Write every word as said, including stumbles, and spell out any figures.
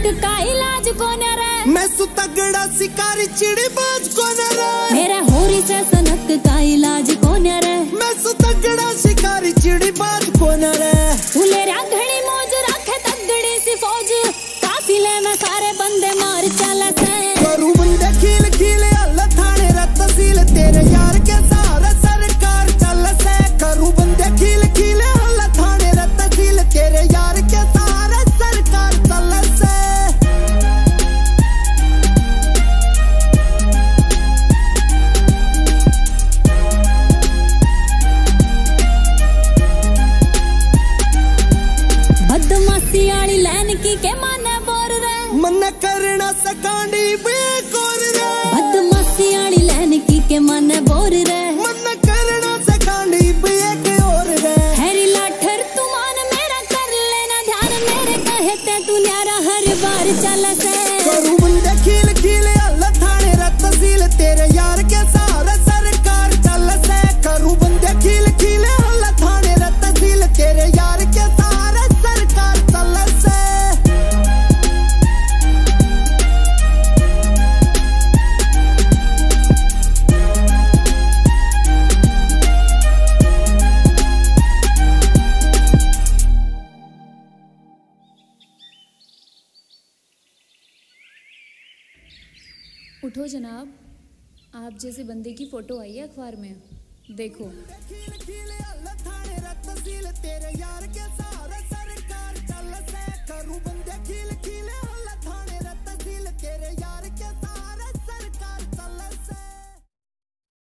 का इलाज कौन रे? मैं सु तगड़ा शिकारी चिड़ी बाज कौन रे? मेरा होरी से सनक का इलाज कौन रे? मैं सु तगड़ा शिकारी चिड़ी बाज कौन रे? फुलेरा घड़ी मौज रखे तगड़ी सी फौज, काफिले में सारे बंदे मार चला से। करू बंदे खील खीले अल्लाह थाने रे तहसील, तेरे यार के सहारे सरकार चल से। करू बंदे खील खीले अल्लाह थाने रे तहसील, तेरे यार के सहारे सरकार चल से। बदमाशी आली लैन की के माने बोर रे? मन करना सकांडी बेकोर रे। बदमाशी आली लैन की के माने बोर रे? मन करना सकांडी बेकोर रे। हैरी लाठर तू मान मेरा कर लेना ध्यान, मेरे कहते तू न्यारा हर बार चल से। करू बंदे खील खीले अल्लाह थाने रे तहसील, तेरे यार के सहारे सरकार चल से। करू बंदे खील खीले अल्लाह थाने रे तहसील, तेरे यार के सहारे सरकार चल से। उठो जनाब, आप जैसे बंदे की फोटो आई है अखबार में, देखो। खील खीले अल्लाह थाने रे तहसील, तेरे यार के सहारे